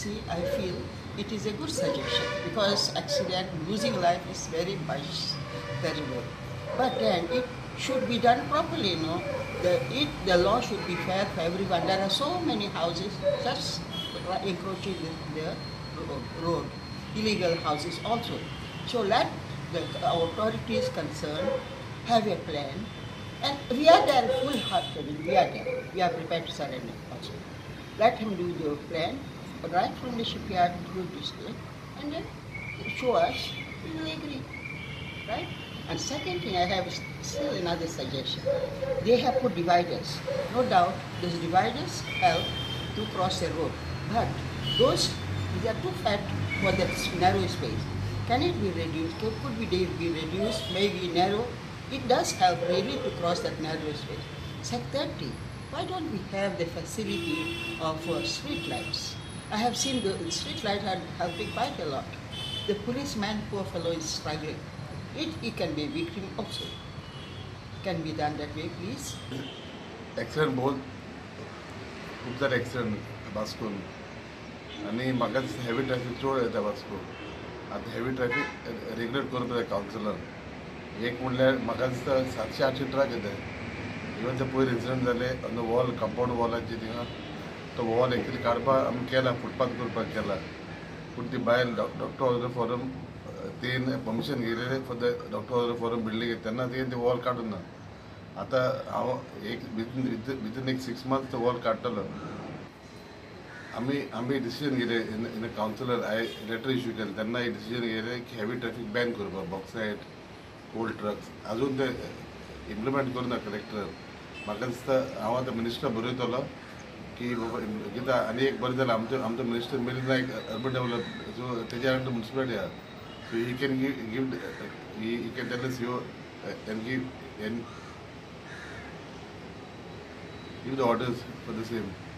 see, I feel it is a good suggestion because accident, losing life is very much terrible. But then it should be done properly, you know. The law should be fair for everyone. There are so many houses just encroaching the road, illegal houses also. So let the authorities concerned have a plan, and we are there full-hearted. We are there. We are prepared to surrender also. Let him do the plan right from the shipyard to this day, and then show us. We will agree, right? And second thing, I have still another suggestion. They have put dividers. No doubt, those dividers help to cross the road. But they are too fat for that narrow space. Can it be reduced? Could be reduced, maybe narrow? It does help really to cross that narrow space. Secondly, why don't we have the facility of street lights? I have seen the street lights are helping quite a lot. The policeman, poor fellow, is struggling. He can be a victim also. Can be done that way, please. Accident both. खूप सारे accident बसकून आणि म्हाका heavy traffic चड येता बसकून आतां heavy traffic regulate करप जाय councillor एक म्हणल्यार म्हाका दिसता 700-800 ट्रक येता इवन ते पयर इन्सिडंट जाले ऑन द वॉल कंपाउंड वॉलाची थिंगा तो वॉल एक्चुअली काडपाक आमी केला फुटपाथ करपाक केला पूण ती भायर डॉक्टर ऑर्डर फॉरम तेन परमिशन घेयलेलें for the doctor order form building तेन्ना तें ती वॉल काडून ना आतां हांव एक भितून एक 6 months तो वॉल काडटलो आमी डिसिजन घेतले इन कावन्सिलर हांवें लेटर इश्यू केलें तेन्ना एक डिसिजन घेतलें की हेवी ट्रॅफिक बॅन करपाक बॉक्सायट ओल्ड ट्रक्स अजून ते इम्प्लिमेंट करूना कलेक्टर म्हाका दिसता हांव आतां मिनिस्टर बरयतलो की बाबा कित्याक आनी एक बरें जालें आमचो minister Milind Naik urban develop so तेज्या अंडर म्युनिसिपालिटी आहा so he can give he can tell us यो and give the orders for the same